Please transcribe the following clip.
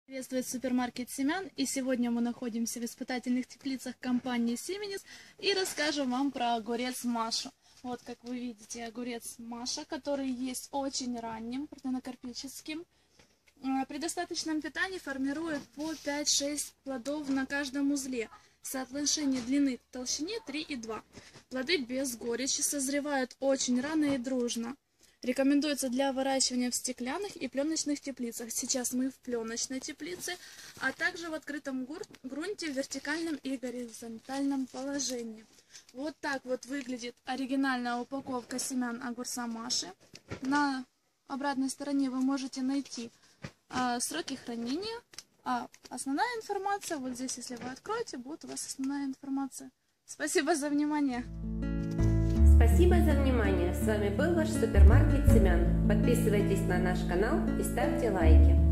Приветствует супермаркет семян, и сегодня мы находимся в испытательных теплицах компании Сименис и расскажем вам про огурец Машу. Вот, как вы видите, огурец Маша, который есть очень ранним, парненокарпическим. При достаточном питании формирует по 5-6 плодов на каждом узле. Соотношение длины к толщине 3,2. Плоды без горечи, созревают очень рано и дружно. Рекомендуется для выращивания в стеклянных и пленочных теплицах. Сейчас мы в пленочной теплице, а также в открытом грунте в вертикальном и горизонтальном положении. Вот так вот выглядит оригинальная упаковка семян огурца Маши. На обратной стороне вы можете найти сроки хранения. Основная информация, вот здесь, если вы откроете, будет у вас основная информация. Спасибо за внимание. Спасибо за внимание. С вами был ваш супермаркет семян. Подписывайтесь на наш канал и ставьте лайки.